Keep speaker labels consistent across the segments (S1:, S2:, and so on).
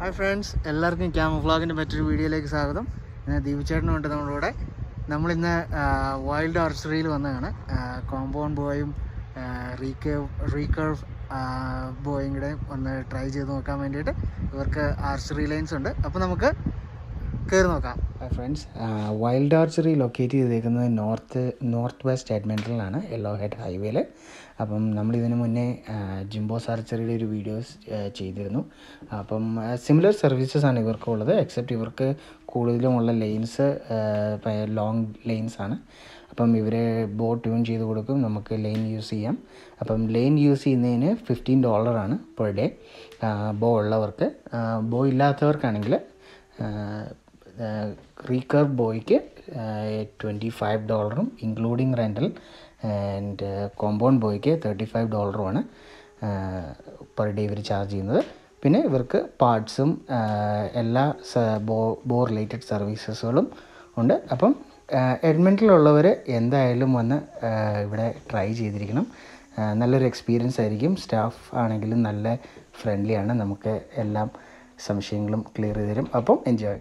S1: Hi friends, എല്ലാവർക്കും ക്യാമഫ്ലോഗിൻ്റെ മറ്റൊരു വീഡിയോയിലേക്ക് സ്വാഗതം. ദീപചേട്ടനുണ്ട് നമ്മുടെ കൂടെ. നമ്മളിന്ന് വൈൽഡ് ആർച്ചറിയിൽ വന്നതാണ്. കോമ്പൗണ്ട് ബോയും റീകർവ് ബോയും കൂടെ ഒന്ന് ട്രൈ ചെയ്ത് നോക്കാൻ വേണ്ടിയിട്ട്. ഇവർക്ക് ആർച്ചറി ലൈൻസ് ഉണ്ട്. അപ്പോൾ നമുക്ക് കയറി നോക്കാം. ഫ്രണ്ട്സ്, വൈൽഡ് ആർച്ചറി ലൊക്കേറ്റ് ചെയ്തേക്കുന്നത് നോർത്ത് വെസ്റ്റ് എഡ്മണ്ടണിലാണ്, യെല്ലോഹെഡ് ഹൈവേയിൽ. അപ്പം നമ്മളിതിന് മുന്നേ ജിംബോസ് ആർച്ചറിയുടെ ഒരു വീഡിയോസ് ചെയ്തിരുന്നു. അപ്പം സിമിലർ സർവീസസ് ആണ് ഇവർക്കുള്ളത്, എക്സെപ്റ്റ് ഇവർക്ക് കൂടുതലുമുള്ള ലെയിൻസ് ലോങ് ലെയിൻസ് ആണ്. അപ്പം ഇവർ ബോ ട്യൂൺ ചെയ്ത് കൊടുക്കും, നമുക്ക് ലൈൻ യൂസ് ചെയ്യാം. അപ്പം ലൈൻ യൂസ് ചെയ്യുന്നതിന് $15 പെർ ഡേ ബോ ഉള്ളവർക്ക്. ബോ ഇല്ലാത്തവർക്കാണെങ്കിൽ റീകർവ് ബോയ്ക്ക് $25 ഇൻക്ലൂഡിങ് റെൻ്റൽ, ആൻഡ് കോമ്പൗണ്ട് ബോയ്ക്ക് $35 പെർ ഡേ ഇവർ ചാർജ് ചെയ്യുന്നത്. പിന്നെ ഇവർക്ക് പാർട്സും എല്ലാ ബോ റിലേറ്റഡ് സർവീസസുകളും ഉണ്ട്. അപ്പം എഡ്മണ്ടണിലുള്ളവർ എന്തായാലും വന്ന് ഇവിടെ ട്രൈ ചെയ്തിരിക്കണം. നല്ലൊരു എക്സ്പീരിയൻസ് ആയിരിക്കും. സ്റ്റാഫ് ആണെങ്കിലും നല്ല ഫ്രണ്ട്ലിയാണ്, നമുക്ക് എല്ലാ സംശയങ്ങളും ക്ലിയർ ചെയ്ത് തരും. അപ്പം എൻജോയ്.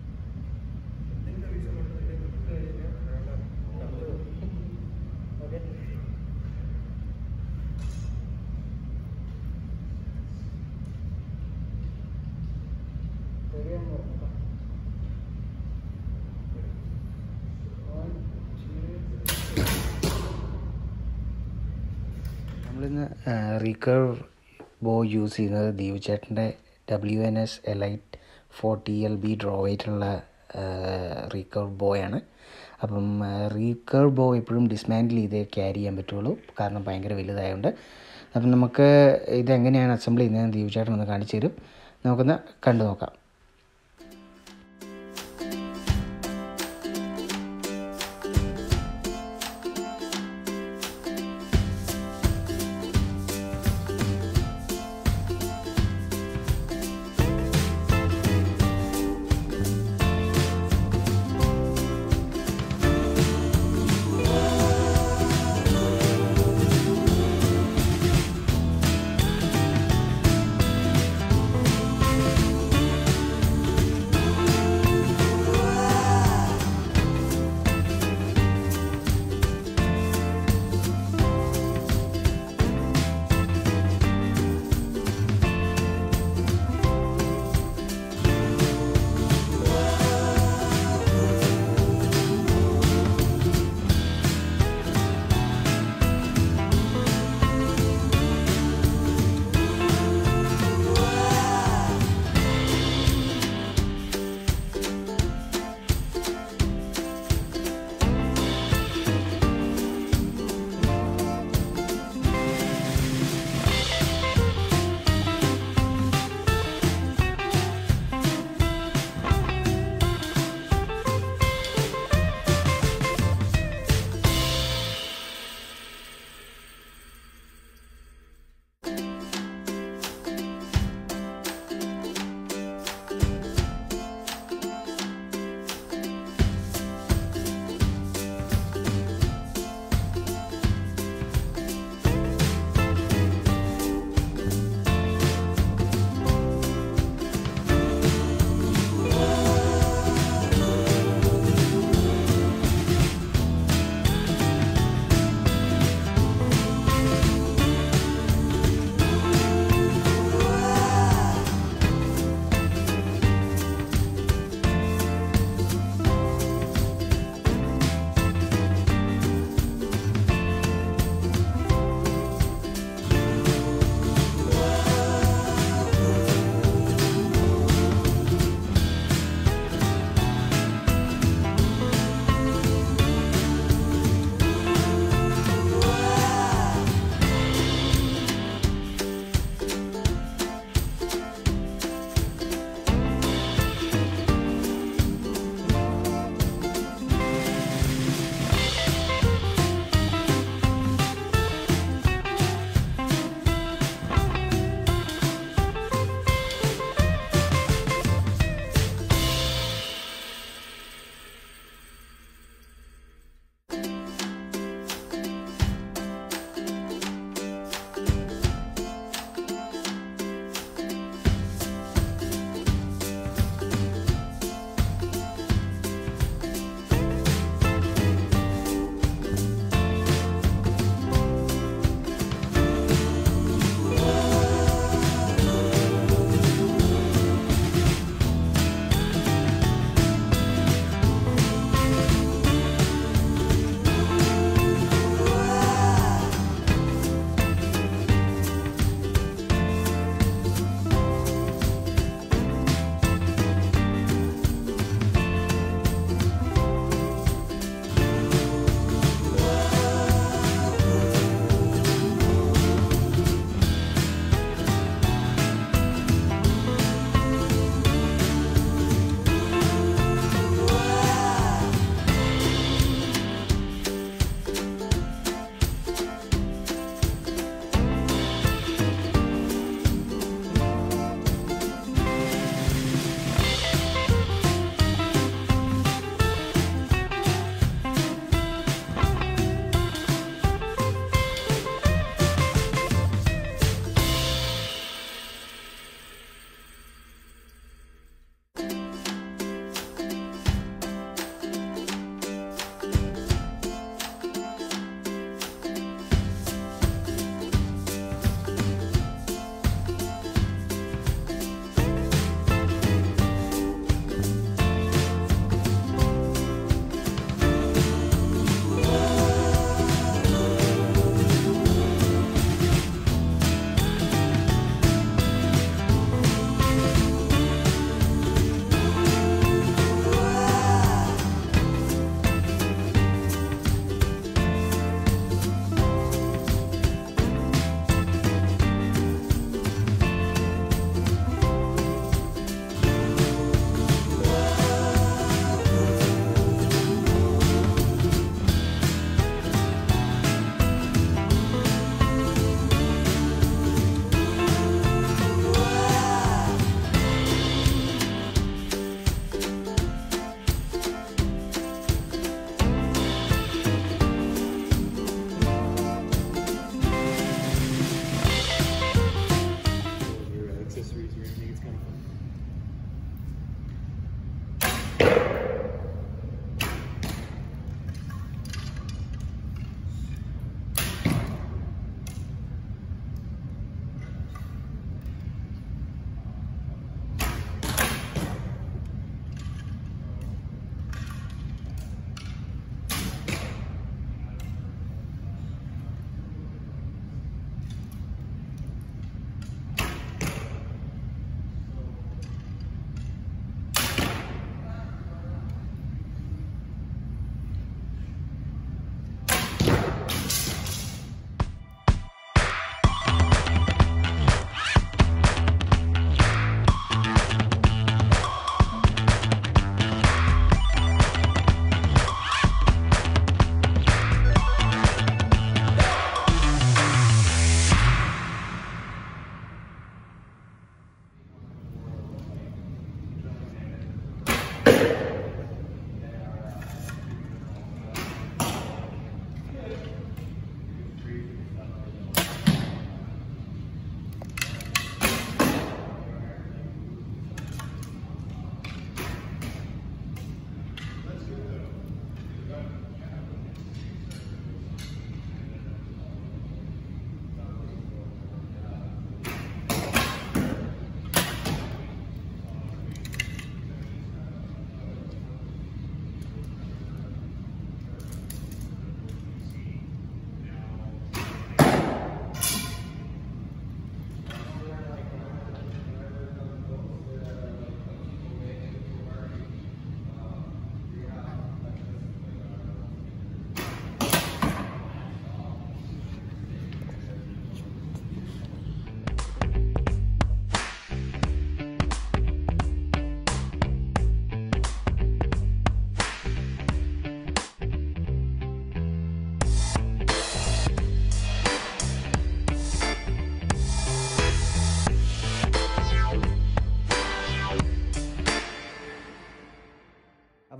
S1: നമ്മളിന്ന് റീകർവ് ബോ യൂസ് ചെയ്യുന്നത് ദീപചേട്ടൻ്റെ WNS Elite 40LB ഡ്രോ വെയ്റ്റുള്ള റീകർവ് ബോയാണ്. അപ്പം റീകർവ് ബോ എപ്പോഴും ഡിസ്മാൻഡിൽ ചെയ്തേ ക്യാരി ചെയ്യാൻ പറ്റുള്ളൂ, കാരണം ഭയങ്കര വലുതായതുകൊണ്ട്. അപ്പം നമുക്ക് ഇതെങ്ങനെയാണ് അസംബിൾ ചെയ്യുന്നതെന്ന് ദീപചേട്ടൻ ഒന്ന് കാണിച്ചു തരും. നമുക്കൊന്ന് കണ്ടു നോക്കാം.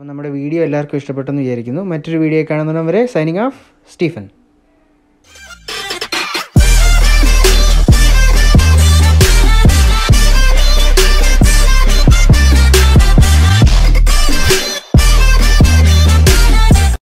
S1: നമ്മുടെ വീഡിയോ എല്ലാവർക്കും ഇഷ്ടപ്പെട്ടെന്ന് വിചാരിക്കുന്നു. മറ്റൊരു വീഡിയോ കാണുന്നവരെ സൈനിങ് ഓഫ് സ്റ്റീഫൻ.